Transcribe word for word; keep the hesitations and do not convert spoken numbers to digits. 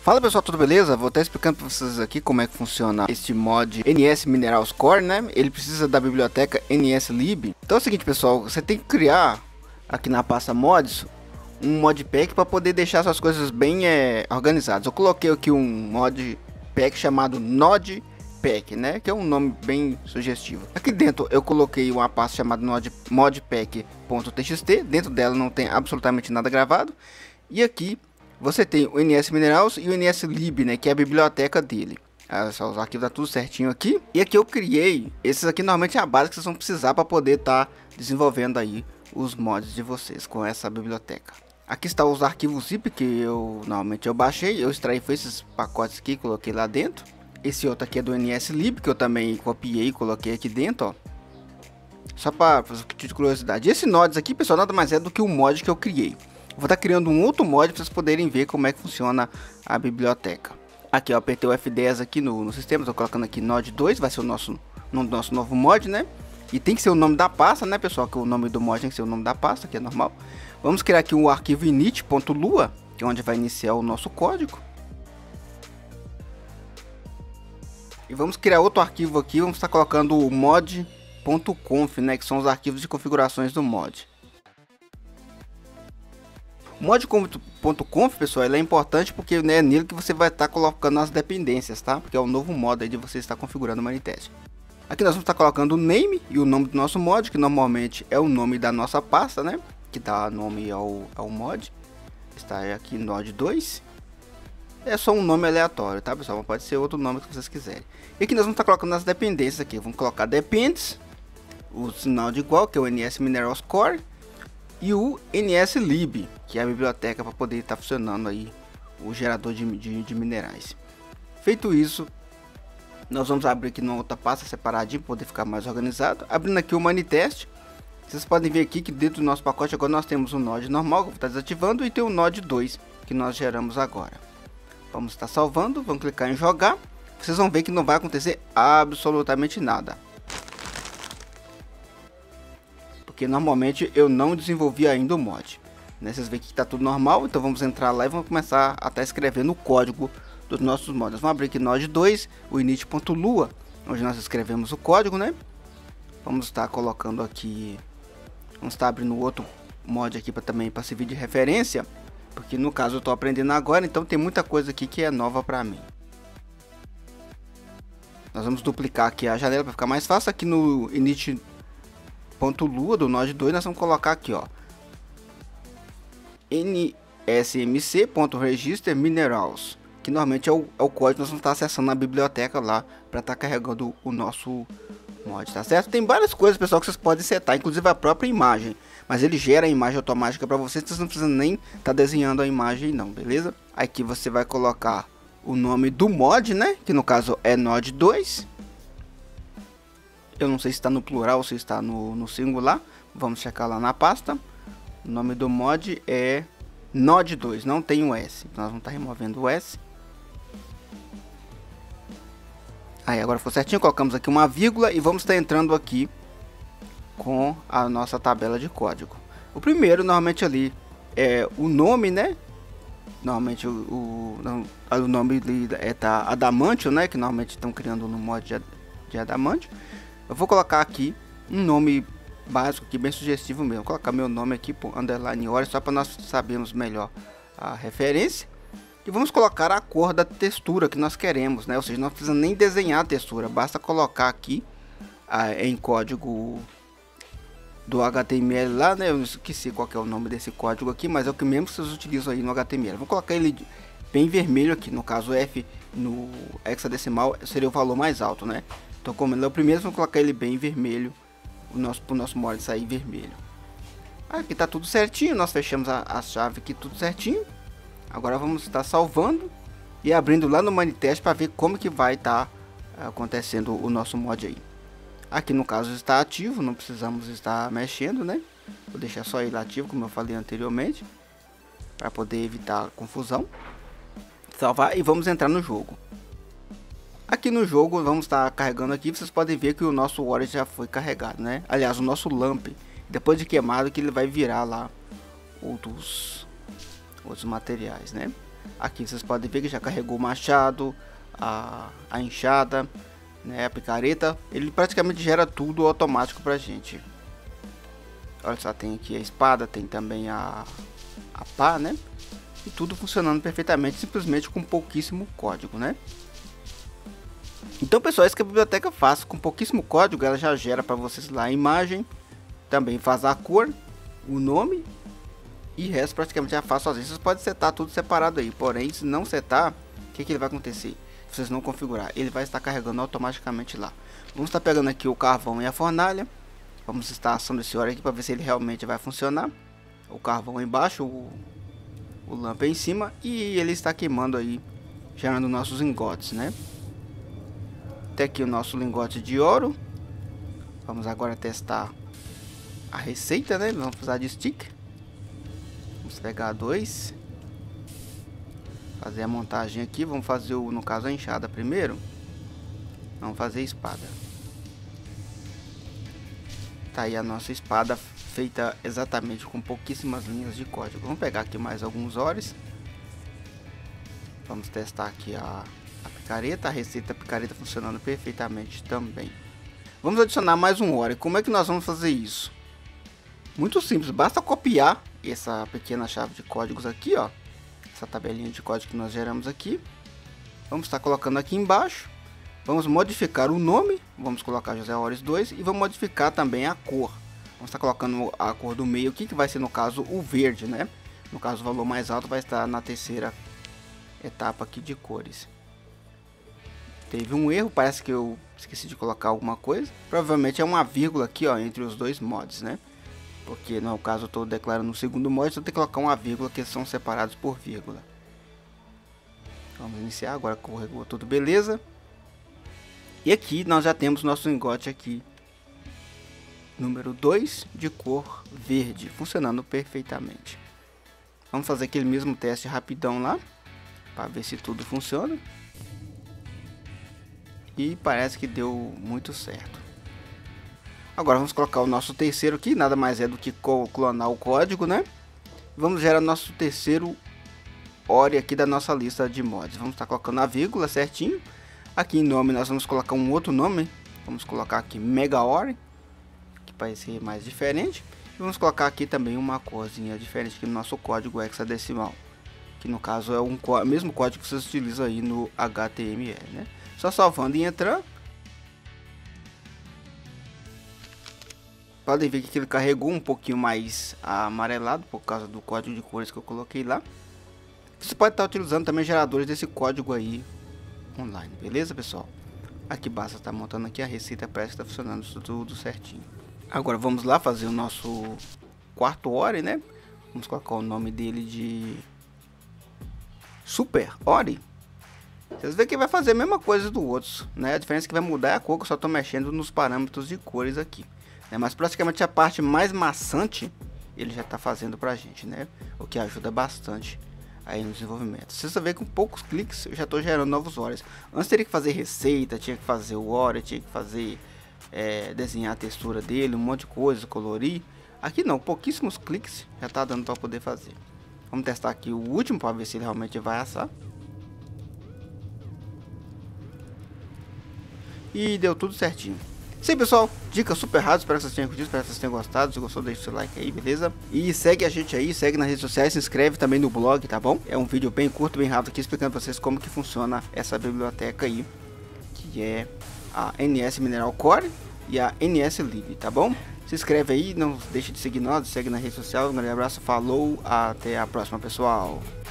Fala pessoal, tudo beleza? Vou estar explicando para vocês aqui como é que funciona este mod N S Minerals Core, né? Ele precisa da biblioteca N S Lib. Então é o seguinte pessoal, você tem que criar aqui na pasta mods um modpack para poder deixar suas coisas bem é, organizadas. Eu coloquei aqui um modpack chamado Nodpack, né? Que é um nome bem sugestivo. Aqui dentro eu coloquei uma pasta chamada modpack.txt. Dentro dela não tem absolutamente nada gravado. E aqui você tem o N S Minerals e o N S Lib, né, que é a biblioteca dele. Ah, só os arquivos tá tudo certinho aqui. E aqui eu criei, esses aqui normalmente é a base que vocês vão precisar para poder estar tá desenvolvendo aí os mods de vocês com essa biblioteca. Aqui está os arquivos zip que eu normalmente eu baixei, eu extraí foi esses pacotes aqui, coloquei lá dentro. Esse outro aqui é do N S Lib que eu também copiei e coloquei aqui dentro, ó. Só para de curiosidade. Esse nodes aqui, pessoal, nada mais é do que o mod que eu criei. Vou estar criando um outro mod para vocês poderem ver como é que funciona a biblioteca. Aqui eu apertei o F dez aqui no, no sistema, estou colocando aqui node dois, vai ser o nosso, no, nosso novo mod, né? E tem que ser o nome da pasta, né pessoal, que o nome do mod tem que ser o nome da pasta, que é normal. Vamos criar aqui um arquivo init.lua, que é onde vai iniciar o nosso código. E vamos criar outro arquivo aqui, vamos estar colocando o mod.conf, né, que são os arquivos de configurações do mod. O mod.conf, pessoal, ele é importante porque né, é nele que você vai estar colocando as dependências, tá? Porque é o novo modo aí de você estar configurando o Manitest. Aqui nós vamos estar colocando o name e o nome do nosso mod, que normalmente é o nome da nossa pasta, né? Que dá nome ao, ao mod. Está aqui node dois. É só um nome aleatório, tá, pessoal? Pode ser outro nome que vocês quiserem. E aqui nós vamos estar colocando as dependências aqui. Vamos colocar depends, o sinal de igual, que é o N S Minerals Core. E o N S Lib, que é a biblioteca para poder estar tá funcionando aí o gerador de, de, de minerais. Feito isso, nós vamos abrir aqui numa outra pasta separadinho para poder ficar mais organizado. Abrindo aqui o Manitest, vocês podem ver aqui que dentro do nosso pacote agora nós temos um node normal que eu vou estar desativando e tem o node dois que nós geramos agora. Vamos estar salvando, vamos clicar em jogar. Vocês vão ver que não vai acontecer absolutamente nada. Porque normalmente eu não desenvolvi ainda o mod, né? Vocês veem que está tudo normal, então vamos entrar lá e vamos começar a estar escrevendo o código dos nossos mods. Vamos abrir aqui node dois, o init.lua, onde nós escrevemos o código, né? Vamos estar colocando aqui, vamos estar abrindo outro mod aqui para também para servir de referência, porque no caso eu estou aprendendo agora, então tem muita coisa aqui que é nova para mim. Nós vamos duplicar aqui a janela para ficar mais fácil. Aqui no init ponto lua do node dois nós vamos colocar aqui, ó, nsmc.register minerals, que normalmente é o, é o código que nós vamos estar acessando na biblioteca lá para estar carregando o nosso mod, tá certo? Tem várias coisas, pessoal, que vocês podem setar, inclusive a própria imagem, mas ele gera a imagem automática para vocês, vocês não precisam nem estar tá desenhando a imagem não, beleza? Aqui você vai colocar o nome do mod, né, que no caso é node dois. Eu não sei se está no plural ou se está no, no singular. Vamos checar lá na pasta. O nome do mod é node dois, não tem o S. Então nós vamos estar removendo o S. Aí agora ficou certinho, colocamos aqui uma vírgula e vamos estar entrando aqui com a nossa tabela de código. O primeiro normalmente ali é o nome, né? Normalmente o, o, o nome é tá Adamantio, né? Que normalmente estão criando no mod de, de Adamantio. Eu vou colocar aqui um nome básico aqui, bem sugestivo mesmo. Vou colocar meu nome aqui por underline hora, só para nós sabermos melhor a referência. E vamos colocar a cor da textura que nós queremos, né? Ou seja, não precisa nem desenhar a textura, basta colocar aqui ah, em código do H T M L lá, né? Eu esqueci qual que é o nome desse código aqui, mas é o que mesmo que vocês utilizam aí no H T M L. Vou colocar ele bem vermelho aqui, no caso F no hexadecimal seria o valor mais alto, né? Então, como ele é o primeiro, vamos colocar ele bem vermelho, o nosso, para o nosso mod sair vermelho. Aqui tá tudo certinho, nós fechamos a, a chave aqui tudo certinho. Agora vamos estar salvando e abrindo lá no Manitest para ver como que vai estar tá acontecendo o nosso mod aí. Aqui no caso está ativo, não precisamos estar mexendo, né? Vou deixar só ele ativo, como eu falei anteriormente, para poder evitar confusão. Salvar e vamos entrar no jogo. Aqui no jogo, vamos estar carregando aqui, vocês podem ver que o nosso Warrior já foi carregado, né? Aliás, o nosso Lamp, depois de queimado, que ele vai virar lá outros, outros materiais, né? Aqui vocês podem ver que já carregou o machado, a, a enxada, né, a picareta. Ele praticamente gera tudo automático pra gente. Olha só, tem aqui a espada, tem também a, a pá, né? E tudo funcionando perfeitamente, simplesmente com pouquíssimo código, né? Então, pessoal, isso que a biblioteca faz. Com pouquíssimo código, ela já gera para vocês lá a imagem, também faz a cor, o nome e o resto praticamente já faz sozinho. Vocês podem setar tudo separado aí, porém, se não setar, o que, que ele vai acontecer? Se vocês não configurar, ele vai estar carregando automaticamente lá. Vamos estar pegando aqui o carvão e a fornalha. Vamos estar assando esse óleo aqui para ver se ele realmente vai funcionar. O carvão embaixo, o, o lâmpada em cima, e ele está queimando aí, gerando nossos lingotes, né? Tem aqui o nosso lingote de ouro. Vamos agora testar a receita, né? Vamos usar de stick. Vamos pegar dois. Fazer a montagem aqui. Vamos fazer, o, no caso, a enxada primeiro. Vamos fazer a espada. Tá aí a nossa espada feita exatamente com pouquíssimas linhas de código. Vamos pegar aqui mais alguns óleos. Vamos testar aqui a... a picareta, a receita picareta funcionando perfeitamente também. Vamos adicionar mais um óleo. Como é que nós vamos fazer isso? Muito simples, basta copiar essa pequena chave de códigos aqui, ó, essa tabelinha de código que nós geramos aqui. Vamos estar colocando aqui embaixo. Vamos modificar o nome, vamos colocar José Horus dois e vamos modificar também a cor. Vamos estar colocando a cor do meio aqui, que vai ser no caso o verde, né? No caso o valor mais alto vai estar na terceira etapa aqui de cores. Teve um erro, parece que eu esqueci de colocar alguma coisa. Provavelmente é uma vírgula aqui, ó, entre os dois mods, né? Porque no caso eu estou declarando o segundo mod, então tem que colocar uma vírgula, que são separados por vírgula. Vamos iniciar agora, corregou tudo, beleza. E aqui nós já temos nosso lingote aqui, número dois, de cor verde, funcionando perfeitamente. Vamos fazer aquele mesmo teste rapidão lá, para ver se tudo funciona. E parece que deu muito certo. Agora vamos colocar o nosso terceiro aqui, nada mais é do que clonar o código, né? Vamos gerar nosso terceiro Ori aqui da nossa lista de mods. Vamos estar colocando a vírgula certinho. Aqui em nome nós vamos colocar um outro nome. Vamos colocar aqui Mega Ori, que vai ser mais diferente. E vamos colocar aqui também uma corzinha diferente aqui no nosso código hexadecimal, que no caso é um o mesmo código que vocês utilizam aí no H T M L, né? Só salvando e entrando. Podem ver que ele carregou um pouquinho mais amarelado por causa do código de cores que eu coloquei lá. Você pode estar utilizando também geradores desse código aí online, beleza, pessoal? Aqui basta estar montando aqui a receita, parece que está funcionando tudo certinho. Agora vamos lá fazer o nosso quarto Ori, né? Vamos colocar o nome dele de Super Ori. Vocês veem que vai fazer a mesma coisa do outro, né? A diferença é que vai mudar é a cor, que eu só estou mexendo nos parâmetros de cores aqui. É, mas praticamente a parte mais maçante ele já está fazendo pra gente, né? O que ajuda bastante aí no desenvolvimento. Vocês vão ver que com poucos cliques eu já estou gerando novos Oris. Antes teria que fazer receita, tinha que fazer o Ori, tinha que fazer é, desenhar a textura dele, um monte de coisa, colorir. Aqui não, pouquíssimos cliques já está dando para poder fazer. Vamos testar aqui o último para ver se ele realmente vai assar. E deu tudo certinho. Sim, pessoal, dica super rápida, espero que vocês tenham curtido, espero que vocês tenham gostado. Se gostou, deixa o seu like aí, beleza? E segue a gente aí, segue nas redes sociais, se inscreve também no blog, tá bom? É um vídeo bem curto, bem rápido aqui, explicando pra vocês como que funciona essa biblioteca aí, que é a N S Mineral Core e a N S Lib, tá bom? Se inscreve aí, não deixe de seguir nós, segue na rede social. Um grande abraço, falou, até a próxima, pessoal.